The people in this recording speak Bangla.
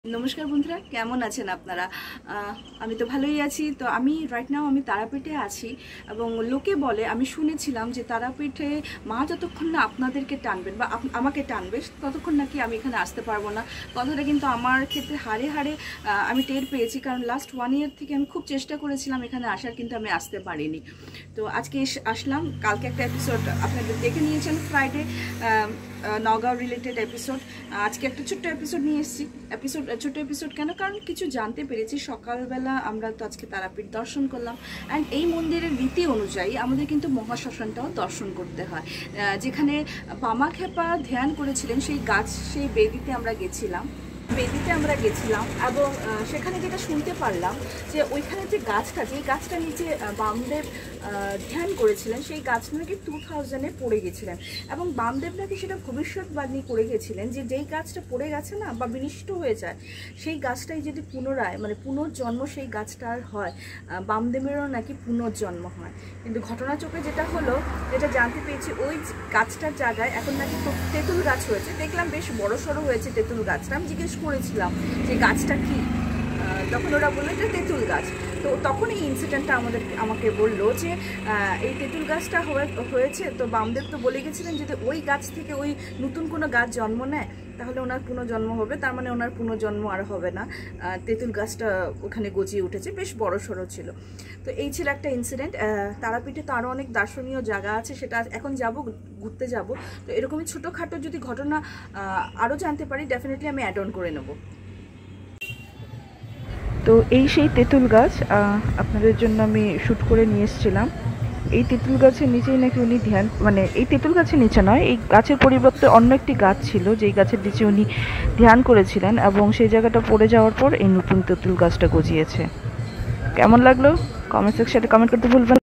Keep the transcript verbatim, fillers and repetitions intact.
नमस्कार बंधुरा केमन आছেন আপনারা আমি তো ভালোই আছি। তো আমি রাইট নাও আমি তারাপীঠে আছি এবং লোকে বলে আমি শুনেছিলাম যে তারাপীঠে মা যতক্ষণ না আপনাদেরকে টানবেন বা আমাকে টানবে ততক্ষণ নাকি আমি এখানে আসতে পারবো না। কথাটা কিন্তু আমার ক্ষেত্রে হাড়ে হাড়ে আমি টের পেয়েছি, কারণ লাস্ট ওয়ান ইয়ার থেকে আমি খুব চেষ্টা করেছিলাম এখানে আসার, কিন্তু আমি আসতে পারিনি। তো আজকে আসলাম। কালকে একটা এপিসোড আপনাদের দেখে নিয়েছেন, ফ্রাইডে নগাঁও রিলেটেড এপিসোড। আজকে একটা ছোট্ট এপিসোড নিয়ে এসেছি। এপিসোড ছোট্ট এপিসোড কেন, কারণ কিছু জানতে পেরেছি। সকালবেলা আমরা তো আজকে তারাপীঠ দর্শন করলাম, অ্যান্ড এই মন্দিরের রীতি অনুযায়ী আমাদের কিন্তু মহাশ্মশানটাও দর্শন করতে হয়। যেখানে বামাখ্যাপা ধ্যান করেছিলেন সেই গাছ, সেই বেদিতে আমরা গেছিলাম বেদিতে আমরা গেছিলাম এবং সেখানে যেটা শুনতে পারলাম যে ওইখানে যে গাছটা, যেই গাছটা নিচে বামদেব ধ্যান করেছিলেন, সেই গাছটা নাকি টু থাউজেন্ডে পড়ে গেছিলেন এবং বামদেব নাকি সেটা ভবিষ্যৎবাণী করে গেছিলেন যে যেই গাছটা পড়ে গেছে না বা বিনষ্ট হয়ে যায়, সেই গাছটাই যদি পুনরায় মানে পুনর্জন্ম সেই গাছটার হয়, বামদেবেরও নাকি পুনর্জন্ম হয়। কিন্তু ঘটনা চোখে যেটা হলো, যেটা জানতে পেরেছি, ওই গাছটার জায়গায় এখন নাকি তেঁতুল গাছ হয়েছে। দেখলাম বেশ বড় সড়ো হয়েছে তেঁতুল গাছটা। আমি জিজ্ঞেস করেছিলাম যে গাছটা কি, তখন ওরা বললো যে তেঁতুল গাছ। তো তখন এই ইনসিডেন্টটা আমাদের আমাকে বললো যে এই তেঁতুল গাছটা হয়েছে। তো বামদেব তো বলে গেছিলেন যদি ওই গাছ থেকে ওই নতুন কোনো গাছ জন্ম নেয় তাহলে ওনার পুনর্জন্ম হবে, তার মানে ওনার পুনর্জন্ম আর হবে না। তেঁতুল গাছটা ওখানে গজিয়ে উঠেছে, বেশ বড় সড়ো ছিল। তো এই ছিল একটা ইনসিডেন্ট। তারাপীঠে তো আরও অনেক দার্শনীয় জায়গা আছে, সেটা এখন যাব, ঘুরতে যাব। তো এরকমই ছোটোখাটো যদি ঘটনা আরও জানতে পারি, ডেফিনেটলি আমি অ্যাড অন করে নেব। তো এই সেই তেঁতুল গাছ আপনাদের জন্য আমি শ্যুট করে নিয়ে এসেছিলাম। এই তেঁতুল গাছের নিচেই নাকি উনি ধ্যান, মানে এই তেঁতুল গাছের নিচে নয়, এই গাছের পরিবর্তে অন্য একটি গাছ ছিল যেই গাছের নিচে উনি ধ্যান করেছিলেন এবং সেই জায়গাটা পড়ে যাওয়ার পর এই নতুন তেঁতুল গাছটা গজিয়েছে। কেমন লাগলো কমেন্ট সেকশনে কমেন্ট করতে ভুলবেন।